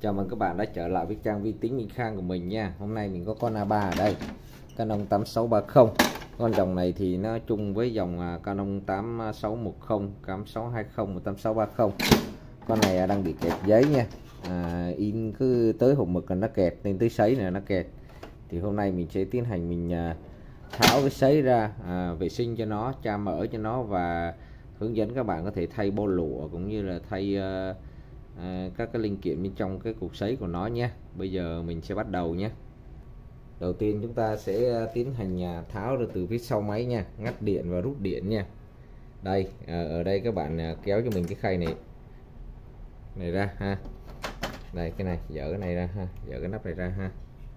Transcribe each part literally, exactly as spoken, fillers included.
Chào mừng các bạn đã trở lại với trang vi tính Minh Khang của mình nha. Hôm nay mình có con A ba ở đây, Canon tám sáu ba không. Con dòng này thì nó chung với dòng Canon tám sáu một không, tám sáu hai không và tám sáu ba không. Con này đang bị kẹt giấy nha. À, in cứ tới hộp mực là nó kẹt, nên tới sấy này nó kẹt. Thì hôm nay mình sẽ tiến hành mình tháo cái sấy ra, à, vệ sinh cho nó, tra mở cho nó và hướng dẫn các bạn có thể thay bô lụa cũng như là thay uh, À, các cái linh kiện bên trong cái cục sấy của nó nhé. Bây giờ mình sẽ bắt đầu nhé. Đầu tiên chúng ta sẽ tiến hành tháo ra từ phía sau máy nha, ngắt điện và rút điện nha. Đây, ở đây các bạn kéo cho mình cái khay này này ra ha. Đây, cái này dỡ cái này ra ha, dỡ cái nắp này ra ha.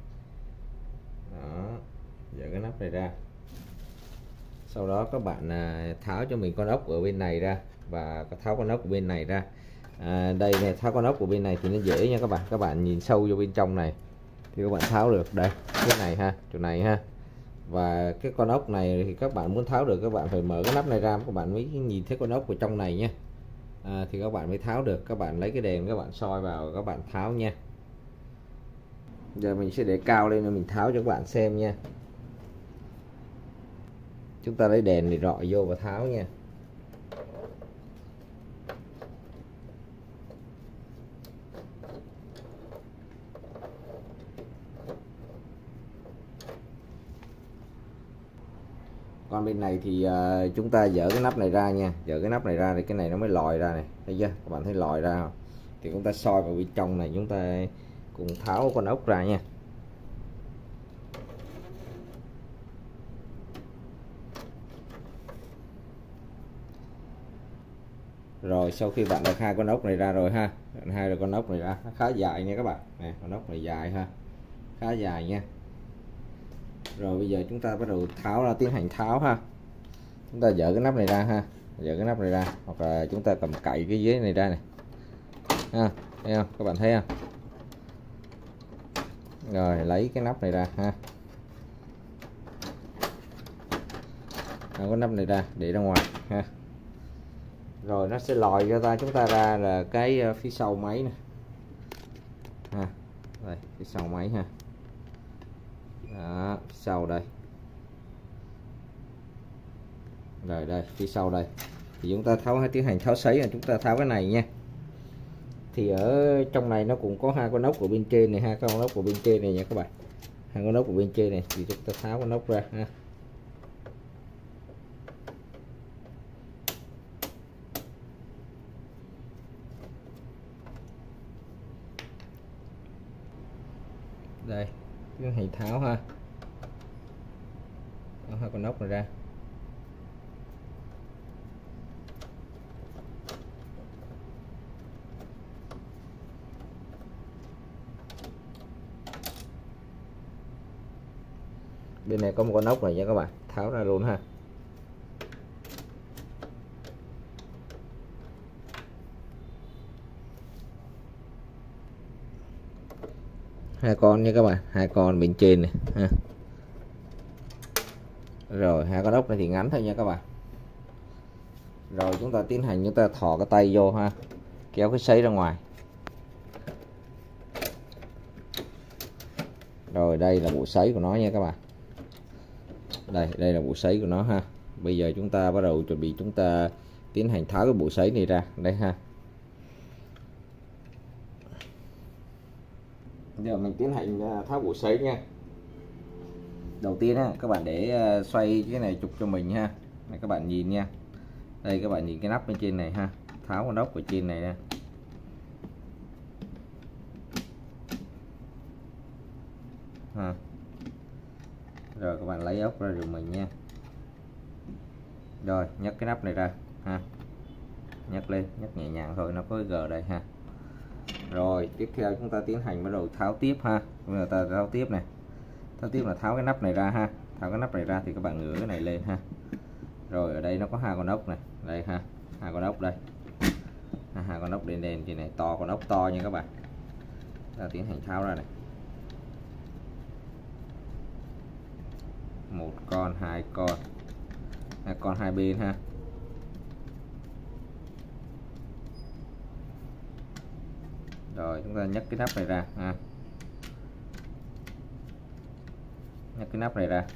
Đó, dỡ cái nắp này ra. Sau đó các bạn tháo cho mình con ốc ở bên này ra và tháo con ốc ở bên này ra. À, đây này, tháo con ốc của bên này thì nó dễ nha các bạn. Các bạn nhìn sâu vô bên trong này thì các bạn tháo được. Đây, cái này ha, chỗ này ha. Và cái con ốc này thì các bạn muốn tháo được, các bạn phải mở cái nắp này ra, các bạn mới nhìn thấy con ốc ở trong này nha. À, thì các bạn mới tháo được. Các bạn lấy cái đèn các bạn soi vào, các bạn tháo nha. Giờ mình sẽ để cao lên để mình tháo cho các bạn xem nha. Chúng ta lấy đèn để rọi vô và tháo nha. Còn bên này thì uh, chúng ta dỡ cái nắp này ra nha, dỡ cái nắp này ra thì cái này nó mới lòi ra này, thấy chưa? Các bạn thấy lòi ra không? Thì chúng ta soi vào bên trong này, chúng ta cùng tháo con ốc ra nha. Rồi sau khi bạn được hai con ốc này ra rồi ha, hai rồi con ốc này ra, nó khá dài nha các bạn. Nè, con ốc này dài ha, khá dài nha. Rồi bây giờ chúng ta bắt đầu tháo ra, tiến hành tháo ha. Chúng ta dỡ cái nắp này ra ha, dỡ cái nắp này ra, hoặc là chúng ta cầm cậy cái dưới này ra này ha, thấy không? Các bạn thấy không? Rồi lấy cái nắp này ra ha, cái nắp này ra để ra ngoài ha. Rồi nó sẽ lòi cho ta chúng ta ra là cái phía sau máy này ha. Đây, phía sau máy ha. Đó, phía sau đây. Rồi đây, phía sau đây. Thì chúng ta tháo, hay tiến hành tháo sấy là chúng ta tháo cái này nha. Thì ở trong này nó cũng có hai con ốc của bên trên này, hai con ốc của bên trên này nha các bạn. Hai con ốc của bên trên này thì chúng ta tháo con ốc ra ha. Đây, tiến hành tháo ha. Tháo hai con ốc này ra. Bên này có một con ốc này nha các bạn, tháo ra luôn ha. Hai con nha các bạn, hai con bên trên này ha. Rồi hai con ốc này thì ngắn thôi nha các bạn. Rồi chúng ta tiến hành chúng ta thò cái tay vô ha, kéo cái sấy ra ngoài. Rồi đây là bộ sấy của nó nha các bạn. Đây, đây là bộ sấy của nó ha. Bây giờ chúng ta bắt đầu chuẩn bị chúng ta tiến hành tháo cái bộ sấy này ra đây ha. Giờ mình tiến hành tháo bộ sấy nha. Đầu tiên á, các bạn để xoay cái này chụp cho mình ha. Này, các bạn nhìn nha. Đây các bạn nhìn cái nắp bên trên này ha. Tháo con ốc ở trên này nha. Ha. Rồi các bạn lấy ốc ra giùm mình nha. Rồi nhấc cái nắp này ra ha. Nhấc lên, nhấc nhẹ nhàng thôi, nó có cái gờ đây ha. Rồi tiếp theo chúng ta tiến hành bắt đầu tháo tiếp ha. Bây giờ ta tháo tiếp này. Tháo tiếp là tháo cái nắp này ra ha. Tháo cái nắp này ra thì các bạn ngửa cái này lên ha. Rồi ở đây nó có hai con ốc này, đây ha, hai con ốc đây. Hai con ốc đen đen trên này, to, con ốc to nha các bạn. Ta tiến hành tháo ra này. Một con, hai con, hai con hai bên ha. Rồi chúng ta nhấc cái nắp này ra ha. Nhấc cái nắp này ra.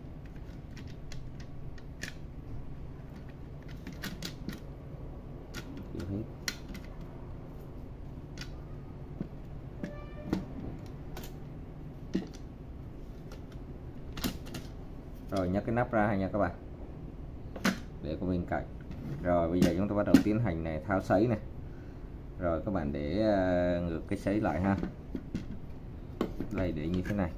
Rồi nhấc cái nắp ra nha các bạn, để qua bên cạnh. Rồi bây giờ chúng ta bắt đầu tiến hành này tháo sấy này. Rồi các bạn để uh, ngược cái sấy lại ha. Đây để như thế này.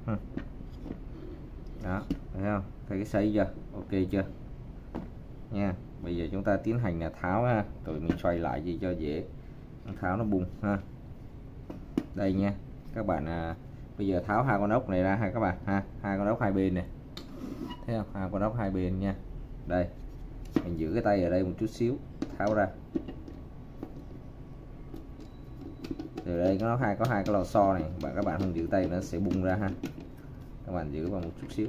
Đó, thấy không? Thấy cái sấy chưa? Ok chưa? Nha. Bây giờ chúng ta tiến hành là tháo ha. Rồi mình xoay lại gì cho dễ. Tháo nó bung ha. Đây nha. Các bạn à, bây giờ tháo hai con ốc này ra ha các bạn ha. Hai con ốc hai bên này. Thấy không? Hai con ốc hai bên nha. Đây. Mình giữ cái tay ở đây một chút xíu, tháo ra. Từ đây nó hai có hai cái lò xo này, bạn các bạn không giữ tay nó sẽ bung ra ha. Các bạn giữ vào một chút xíu,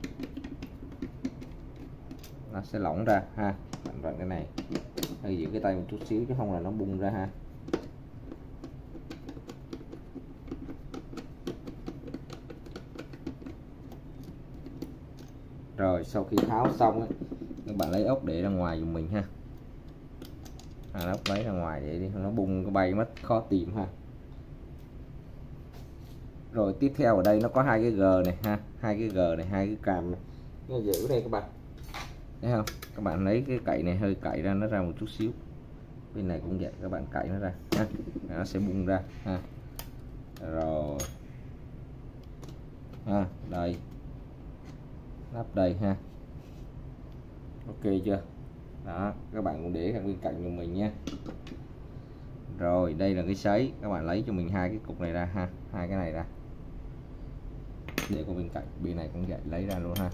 nó sẽ lỏng ra ha. Bạn vặn cái này, hay giữ cái tay một chút xíu chứ không là nó bung ra ha. Rồi sau khi tháo xong ấy, các bạn lấy ốc để ra ngoài dùng mình ha. À, ốc lấy ra ngoài để đi nó bung cái bay mất khó tìm ha. Rồi tiếp theo ở đây nó có hai cái g này ha, hai cái g này, hai cái càm này. Nó giữ đây các bạn, thấy không? Các bạn lấy cái cậy này hơi cậy ra nó ra một chút xíu. Bên này cũng vậy, các bạn cậy nó ra ha, nó sẽ bung ra ha. Rồi ha, đây lắp đây ha. Ok chưa? Đó, các bạn cũng để bên cạnh của mình nha. Rồi đây là cái sấy, các bạn lấy cho mình hai cái cục này ra ha, hai cái này ra để qua bên cạnh. Bên này cũng vậy, lấy ra luôn ha.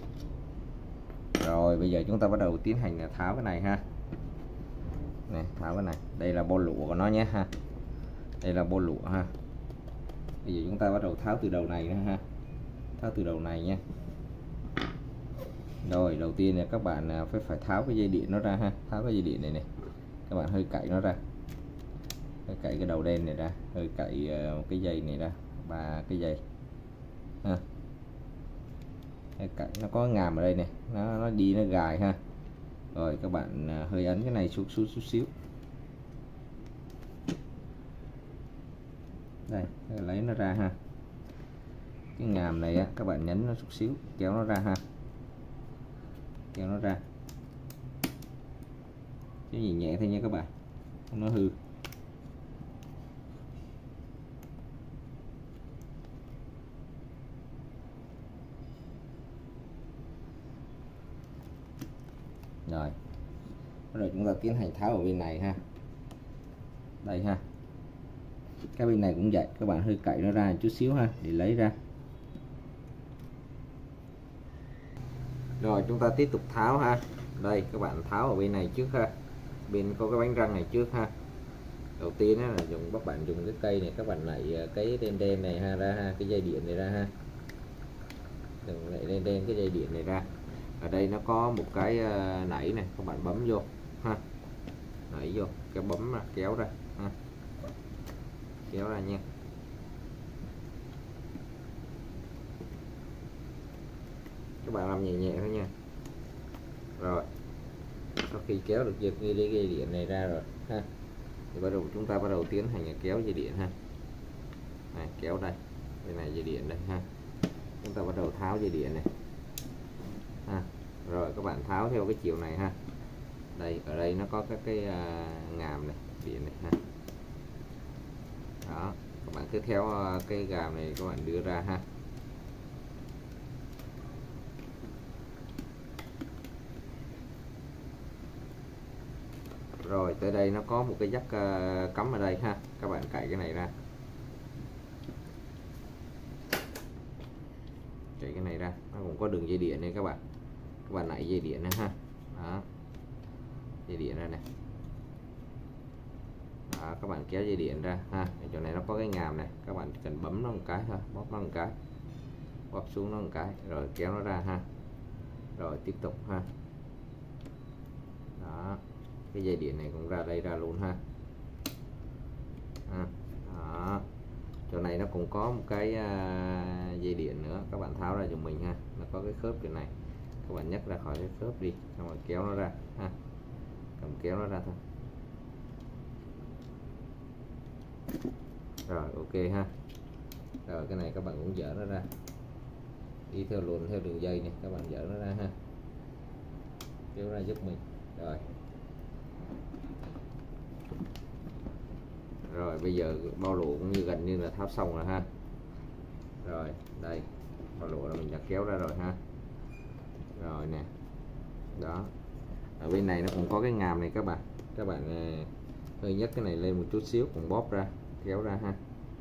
Rồi bây giờ chúng ta bắt đầu tiến hành là tháo cái này ha. Này, tháo cái này, đây là bo lụa của nó nhé ha. Đây là bo lụa ha. Bây giờ chúng ta bắt đầu tháo từ đầu này nữa ha, tháo từ đầu này nha. Rồi đầu tiên là các bạn phải phải tháo cái dây điện nó ra ha, tháo cái dây điện này này, các bạn hơi cạy nó ra, hơi cạy cái đầu đen này ra, hơi cạy một cái dây này ra, ba cái dây ha. Hơi cạy, nó có ngàm ở đây này, nó nó đi nó gài ha. Rồi các bạn hơi ấn cái này xuống xuống chút xíu, đây lấy nó ra ha. Cái ngàm này á, các bạn nhấn nó chút xíu, kéo nó ra ha, kéo nó ra, cái gì nhẹ thôi nha các bạn, không nó hư. Rồi rồi chúng ta tiến hành tháo ở bên này ha. Đây ha, cái bên này cũng vậy, các bạn hơi cạy nó ra một chút xíu ha để lấy ra. Rồi chúng ta tiếp tục tháo ha. Đây các bạn tháo ở bên này trước ha, bên có cái bánh răng này trước ha. Đầu tiên là dùng các bạn dùng cái cây này, các bạn lại cái đen đen này ha ra ha, cái dây điện này ra ha, đừng lại đen đen cái dây điện này ra. Ở đây nó có một cái nảy này, các bạn bấm vô ha, nảy vô cái bấm ra, kéo ra ha, kéo ra nha. Các bạn làm nhẹ nhẹ thôi nha. Rồi sau khi kéo được dây dây điện này ra rồi ha, thì bắt đầu chúng ta bắt đầu tiến hành kéo dây điện ha. Này, kéo đây, bên này dây điện đây ha. Chúng ta bắt đầu tháo dây điện này ha. Rồi các bạn tháo theo cái chiều này ha. Đây ở đây nó có các cái uh, ngàm này, điện này ha. Đó, các bạn cứ theo uh, cái gàm này các bạn đưa ra ha. Rồi tới đây nó có một cái jack uh, cắm ở đây ha, các bạn cạy cái này ra, cạy cái này ra, nó cũng có đường dây điện này các bạn, các bạn nảy dây điện nữa ha. Đó, dây điện ra này. Đó, các bạn kéo dây điện ra ha. Chỗ này nó có cái ngàm này, các bạn cần bấm nó một cái thôi, bóp nó một cái, bóp xuống nó một cái, rồi kéo nó ra ha. Rồi tiếp tục ha. Đó, cái dây điện này cũng ra đây ra luôn ha. À, cũng có một cái à, dây điện nữa, các bạn tháo ra giùm mình ha. Nó có cái khớp bên này, các bạn nhấc ra khỏi cái khớp đi, xong rồi kéo nó ra ha, cầm kéo nó ra thôi. Rồi ok ha. Rồi cái này các bạn cũng dỡ nó ra, đi theo luồn theo đường dây này, các bạn dỡ nó ra ha, kéo ra giúp mình. Rồi rồi bây giờ bao lụa cũng như gần như là tháo xong rồi ha. Rồi đây, bao lụa là mình đã kéo ra rồi ha. Rồi nè, đó, ở bên này nó cũng có cái ngàm này các bạn, các bạn hơi nhấc cái này lên một chút xíu, cũng bóp ra, kéo ra ha.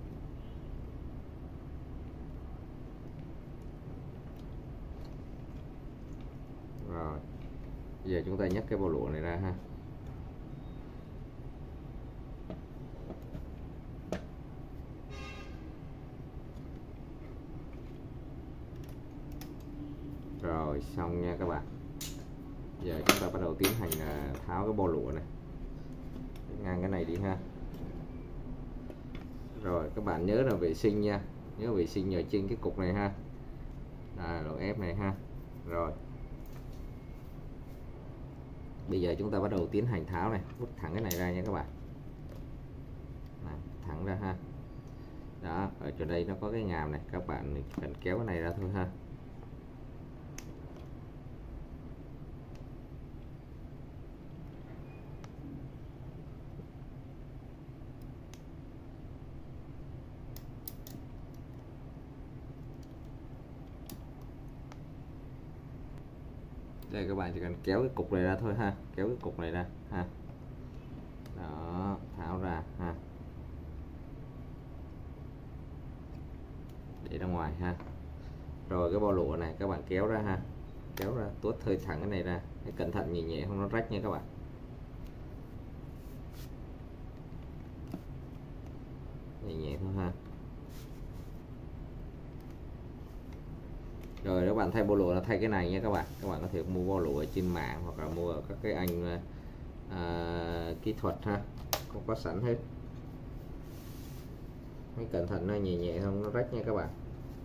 Rồi bây giờ chúng ta nhấc cái bao lụa này ra ha. Rồi xong nha các bạn. Giờ chúng ta bắt đầu tiến hành tháo cái bo lụa này ngang cái này đi ha. Rồi các bạn nhớ là vệ sinh nha, nhớ vệ sinh ở trên cái cục này ha, à, độ ép này ha. Rồi bây giờ chúng ta bắt đầu tiến hành tháo này, rút thẳng cái này ra nha các bạn. Này, thẳng ra ha. Đó, ở chỗ đây nó có cái ngàm này, các bạn cần kéo cái này ra thôi ha. Đây các bạn chỉ cần kéo cái cục này ra thôi ha, kéo cái cục này ra ha. Đó, tháo ra ha, để ra ngoài ha. Rồi cái bo lụa này các bạn kéo ra ha, kéo ra tuốt hơi thẳng cái này ra, hãy cẩn thận nhẹ nhẹ không nó rách nha các bạn. Nhẹ nhẹ thôi ha. Rồi các bạn thay bo lụa là thay cái này nha các bạn. Các bạn có thể mua bo lụa ở trên mạng hoặc là mua ở các cái anh à, kỹ thuật ha, không có sẵn hết. Hãy cẩn thận nó nhẹ nhẹ không nó rách nha các bạn.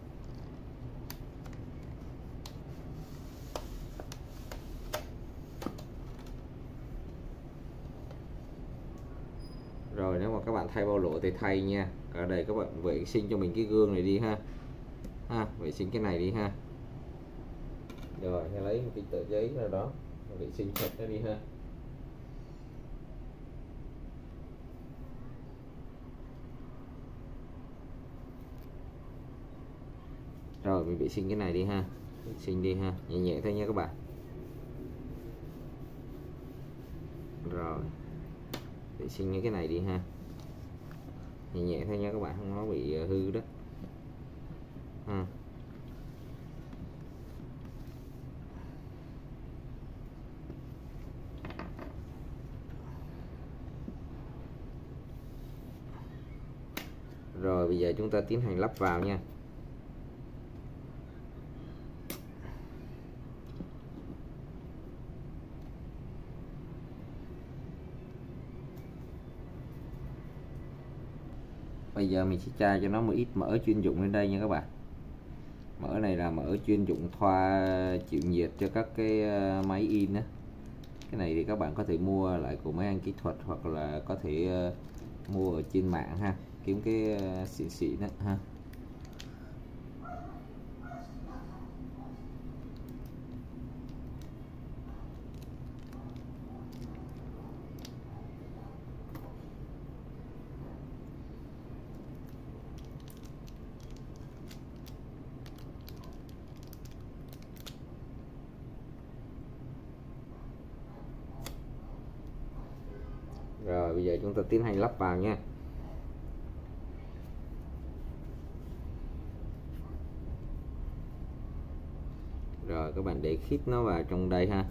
Rồi nếu mà các bạn thay bao lụa thì thay nha. Ở đây các bạn vệ sinh cho mình cái gương này đi ha, ha, vệ sinh cái này đi ha. Rồi hãy lấy một cái tờ giấy nào đó vệ sinh sạch nó đi ha. Rồi mình vệ sinh cái này đi ha, vệ sinh đi ha, nhẹ nhẹ thôi nha các bạn. Rồi vệ sinh những cái này đi ha, nhẹ nhẹ thôi nha các bạn, không nó bị hư đó ha. Rồi bây giờ chúng ta tiến hành lắp vào nha. Bây giờ mình sẽ tra cho nó một ít mỡ chuyên dụng lên đây nha các bạn. Mỡ này là mỡ chuyên dụng thoa chịu nhiệt cho các cái máy in á. Cái này thì các bạn có thể mua lại của mấy anh kỹ thuật hoặc là có thể uh, mua ở trên mạng ha, kiếm cái uh, xịn xịn đó ha. Rồi bây giờ chúng ta tiến hành lắp vào nha. Rồi các bạn để khít nó vào trong đây ha,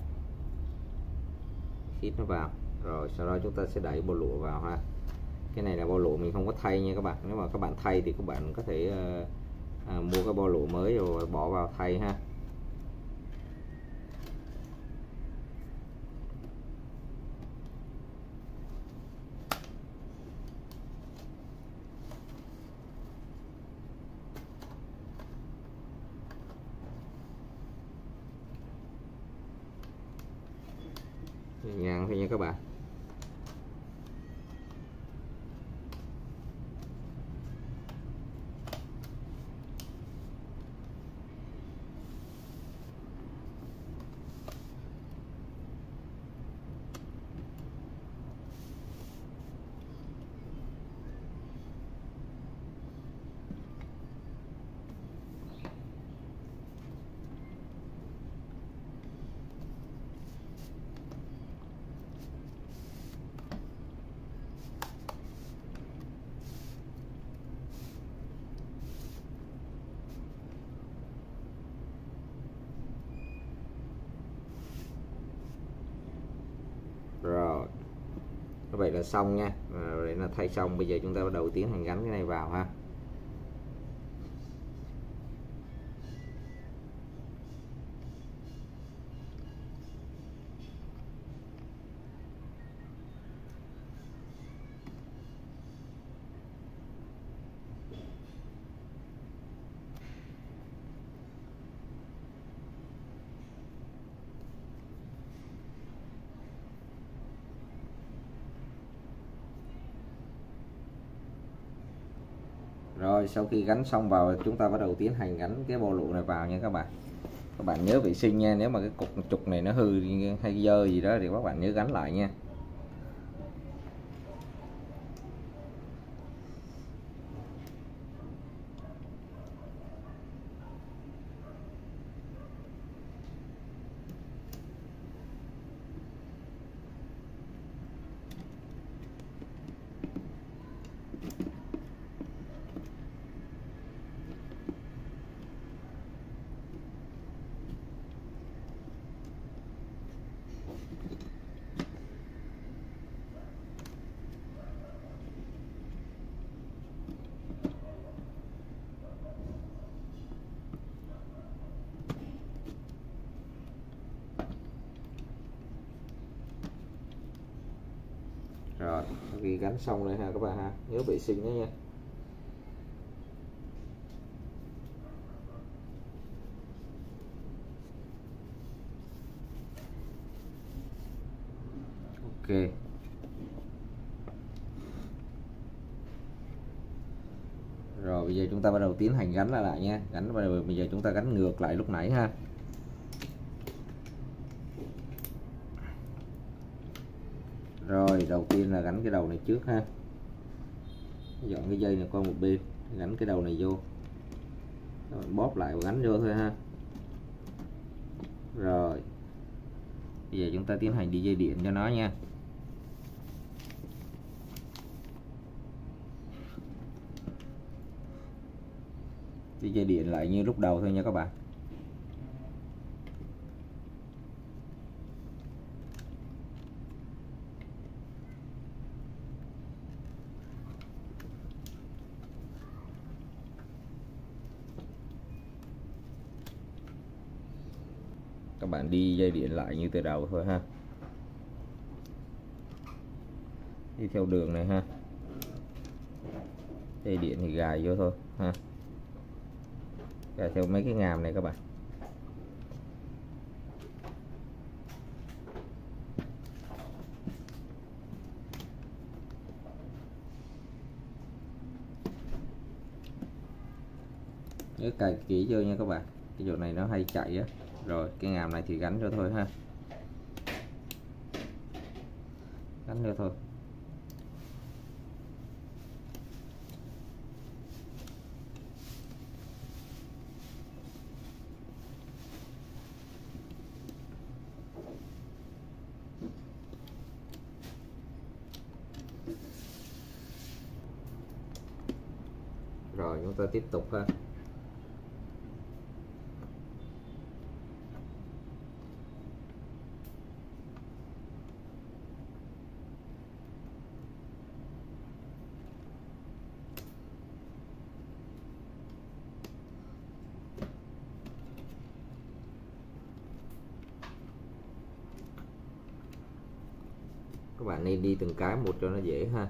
khít nó vào. Rồi sau đó chúng ta sẽ đẩy bo lụa vào ha. Cái này là bo lụa mình không có thay nha các bạn. Nếu mà các bạn thay thì các bạn có thể uh, uh, mua cái bo lụa mới rồi bỏ vào thay ha. ngang thôi nha các bạn. Rồi, như vậy là xong nha. Rồi để là thay xong, bây giờ chúng ta bắt đầu tiến hành gắn cái này vào ha. Rồi sau khi gắn xong vào, chúng ta bắt đầu tiến hành gắn cái bô lụ này vào nha các bạn. Các bạn nhớ vệ sinh nha, nếu mà cái cục trục này nó hư hay dơ gì đó thì các bạn nhớ gắn lại nha. Rồi khi gắn xong rồi ha các bạn ha, nhớ vệ sinh đó nha. Ok. Rồi bây giờ chúng ta bắt đầu tiến hành gắn lại lại nha. Gắn bắt đầu, bây giờ chúng ta gắn ngược lại lúc nãy ha. Rồi đầu tiên là gắn cái đầu này trước ha. Dọn cái dây này qua một bên, gắn cái đầu này vô. Rồi, bóp lại và gắn vô thôi ha. Rồi bây giờ chúng ta tiến hành đi dây điện cho nó nha. Đi dây điện lại như lúc đầu thôi nha các bạn. Các bạn đi dây điện lại như từ đầu thôi ha. Đi theo đường này ha. Dây điện thì gài vô thôi ha. Gài theo mấy cái ngàm này các bạn. Nhớ cài kỹ vô nha các bạn. Cái chỗ này nó hay chạy á. Rồi cái ngàm này thì gắn cho thôi ha. Gắn cho thôi. Rồi chúng ta tiếp tục ha. Các bạn nên đi từng cái một cho nó dễ ha.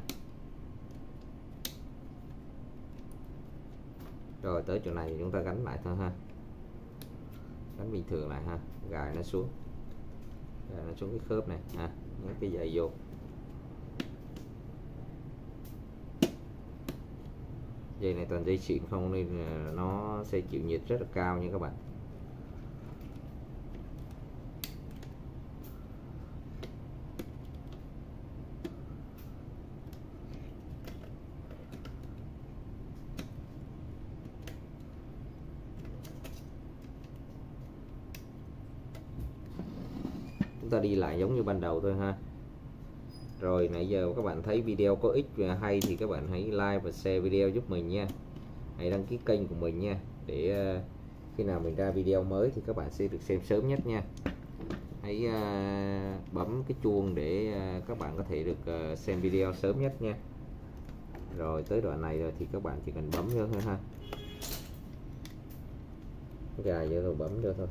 Rồi tới chỗ này chúng ta gắn lại thôi ha. Gắn bình thường lại ha, gài nó xuống. Rồi nó xuống cái khớp này ha, nhấn cái dây vô. Dây này toàn dây xịn không nên nó sẽ chịu nhiệt rất là cao nha các bạn. Chúng ta đi lại giống như ban đầu thôi ha. Rồi nãy giờ các bạn thấy video có ích và hay thì các bạn hãy like và share video giúp mình nha. Hãy đăng ký kênh của mình nha, để uh, khi nào mình ra video mới thì các bạn sẽ được xem sớm nhất nha. Hãy uh, bấm cái chuông để uh, các bạn có thể được uh, xem video sớm nhất nha. Rồi tới đoạn này rồi thì các bạn chỉ cần bấm vô thôi ha. Gài vô rồi bấm vô thôi.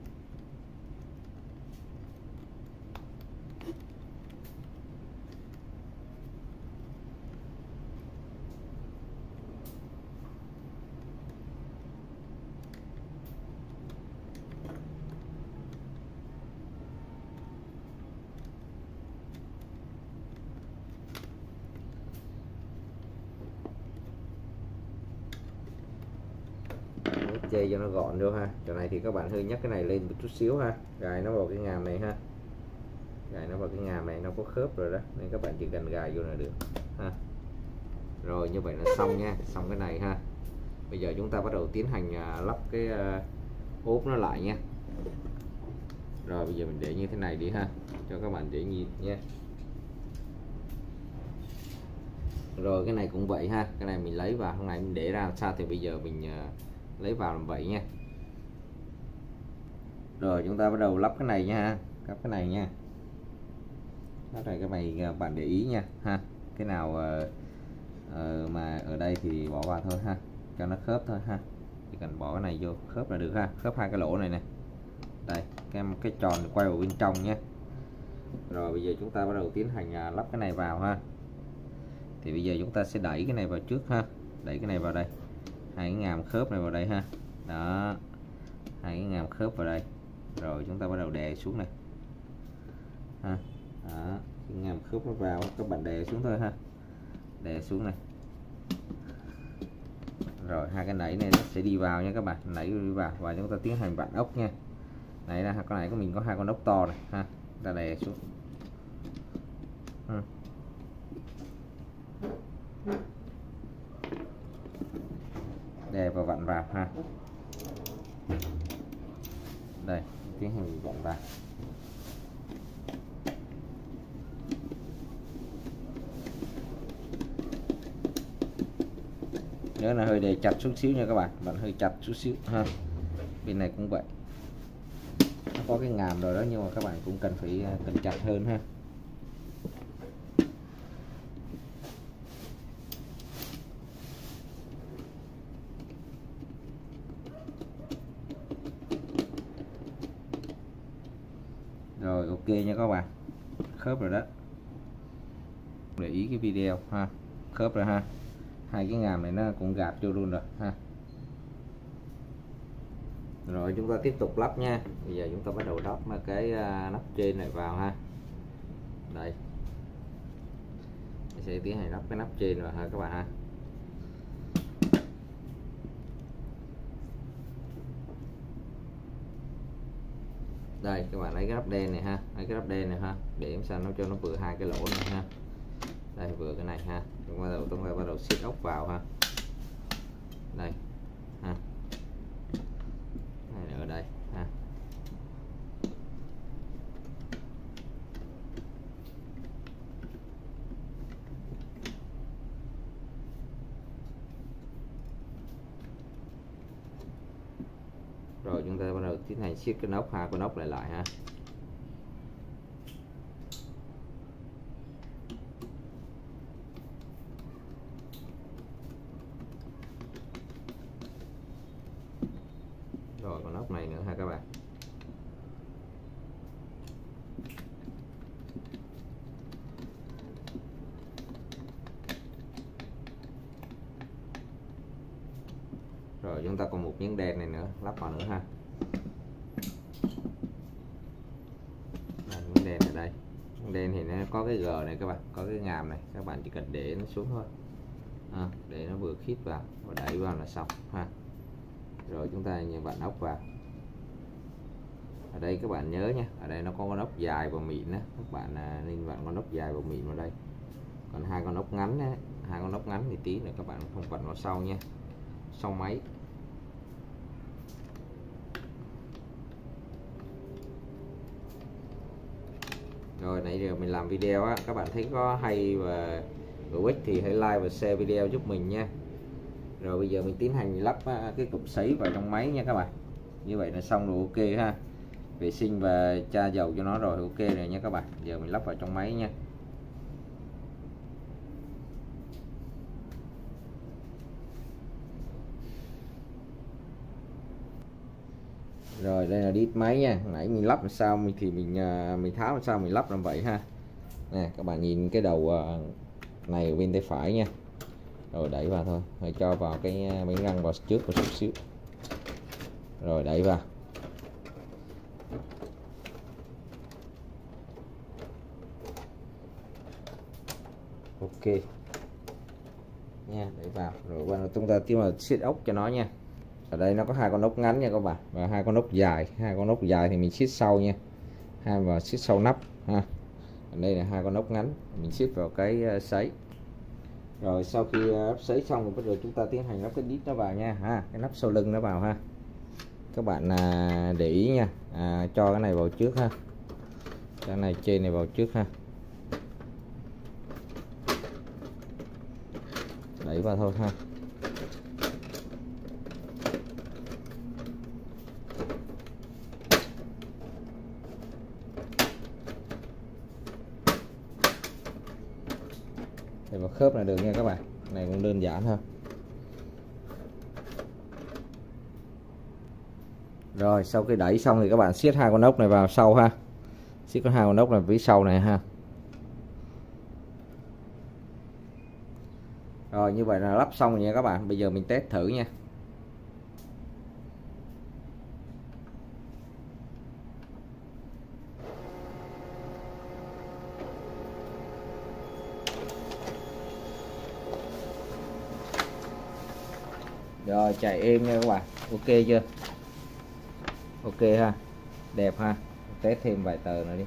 Dây cho nó gọn vô ha. Chỗ này thì các bạn hơi nhấc cái này lên một chút xíu ha, gài nó vào cái ngàm này ha, gài nó vào cái ngàm này, nó có khớp rồi đó nên các bạn chỉ cần gài vô là được ha. Rồi như vậy là xong nha, xong cái này ha. Bây giờ chúng ta bắt đầu tiến hành lắp cái ốp nó lại nha. Rồi bây giờ mình để như thế này đi ha, cho các bạn dễ nhìn nha. Rồi cái này cũng vậy ha, cái này mình lấy vào, hôm nay mình để ra làm sao thì bây giờ mình lấy vào làm vậy nha. Rồi chúng ta bắt đầu lắp cái này nha, lắp cái này nha. Lắp này cái này bạn để ý nha ha, cái nào uh, uh, mà ở đây thì bỏ vào thôi ha, cho nó khớp thôi ha. Chỉ cần bỏ cái này vô khớp là được ha, khớp hai cái lỗ này nè. Đây, cái cái tròn quay vào bên trong nhé. Rồi bây giờ chúng ta bắt đầu tiến hành uh, lắp cái này vào ha. Thì bây giờ chúng ta sẽ đẩy cái này vào trước ha, đẩy cái này vào đây, hai cái ngàm khớp này vào đây ha. Đó, hai cái ngàm khớp vào đây. Rồi chúng ta bắt đầu đè xuống này ha. Đó, cái ngàm khớp nó vào, các bạn đè xuống thôi ha, đè xuống này. Rồi hai cái nãy này nó sẽ đi vào nha các bạn, nãy đi vào và chúng ta tiến hành vặn ốc nha. Này là con này của mình có hai con ốc to này ha, ta đè xuống. Ừ. Đè và vặn vào ha. Đây, tiến hành vặn vào. Nhớ là hơi để chặt chút xíu nha các bạn, bạn hơi chặt chút xíu ha. Bên này cũng vậy, nó có cái ngàm rồi đó nhưng mà các bạn cũng cần phải cần chặt hơn ha. Rồi ok nha các bạn, khớp rồi đó, để ý cái video ha, khớp rồi ha, hai cái ngàm này nó cũng gạt vô luôn rồi ha. Rồi chúng ta tiếp tục lắp nha. Bây giờ chúng ta bắt đầu lắp cái nắp trên này vào ha. Đây, mình sẽ tiến hành lắp cái nắp trên vào ha các bạn ha. Đây các bạn lấy cái nắp đen này ha, lấy cái nắp đen này ha, để làm sao nó cho nó vừa hai cái lỗ này ha. Đây vừa cái này ha, chúng ta bắt đầu chúng ta bắt đầu siết ốc vào ha. Đây ha, đây ở đây ha. Rồi chúng ta bắt đầu tiến hành siết cái nóc, hai con ốc lại lại ha. Rồi con ốc này nữa ha các bạn. Rồi chúng ta còn một miếng đen này nữa lắp vào nữa ha. đen thì nó có cái G này các bạn, có cái ngàm này, các bạn chỉ cần để nó xuống thôi, à, để nó vừa khít vào và đẩy vào là xong ha. Rồi chúng ta như bạn ốc vào. Ở đây các bạn nhớ nhé, ở đây nó có con ốc dài và mịn đó, các bạn à, nên bạn con ốc dài và mịn vào đây. Còn hai con ốc ngắn đấy, hai con ốc ngắn thì tí nữa các bạn không vặn vào sau nha, sau máy. Rồi nãy giờ mình làm video á, các bạn thấy có hay và hữu ích thì hãy like và share video giúp mình nha. Rồi bây giờ mình tiến hành lắp cái cục sấy vào trong máy nha các bạn. Như vậy là xong rồi, ok ha. Vệ sinh và tra dầu cho nó rồi, ok rồi nha các bạn. Giờ mình lắp vào trong máy nha. Rồi đây là đít máy nha. Nãy mình lắp làm sao mình thì mình mình tháo làm sao mình lắp làm vậy ha. Nè các bạn nhìn cái đầu này ở bên tay phải nha. Rồi đẩy vào thôi, phải cho vào cái miếng răng vào trước một chút xíu. Rồi đẩy vào. Ok nha, đẩy vào. Rồi quan chúng ta tiếp vào siết ốc cho nó nha. Ở đây nó có hai con ốc ngắn nha các bạn, và hai con ốc dài. Hai con ốc dài thì mình siết sau nha, hai vào siết sau nắp ha. Ở đây là hai con ốc ngắn, mình siết vào cái sấy. Rồi sau khi lắp sấy xong rồi bắt đầu chúng ta tiến hành lắp cái đít nó vào nha ha, cái nắp sau lưng nó vào ha. Các bạn à, để ý nha, à, cho cái này vào trước ha, cái này trên này vào trước ha, đẩy vào thôi ha. Để vào khớp là được nha các bạn, này cũng đơn giản thôi. Rồi sau khi đẩy xong thì các bạn siết hai con ốc này vào sau ha, siết có hai con ốc này phía sau này ha. Rồi như vậy là lắp xong rồi nha các bạn. Bây giờ mình test thử nha. Rồi chạy êm nha các bạn, ok chưa? Ok ha, đẹp ha. Test thêm vài tờ nữa đi.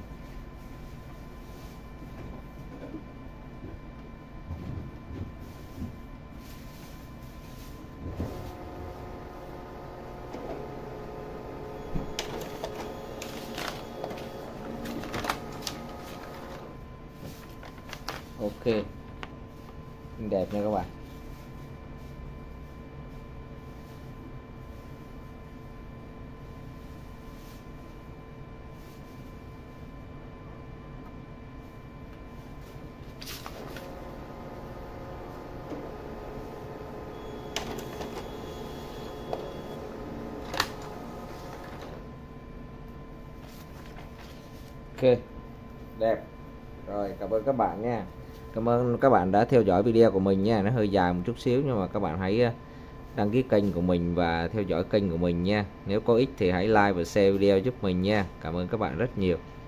Ok, đẹp nha các bạn. Ok, đẹp. Rồi cảm ơn các bạn nha. Cảm ơn các bạn đã theo dõi video của mình nha. Nó hơi dài một chút xíu nhưng mà các bạn hãy đăng ký kênh của mình và theo dõi kênh của mình nha. Nếu có ích thì hãy like và share video giúp mình nha. Cảm ơn các bạn rất nhiều.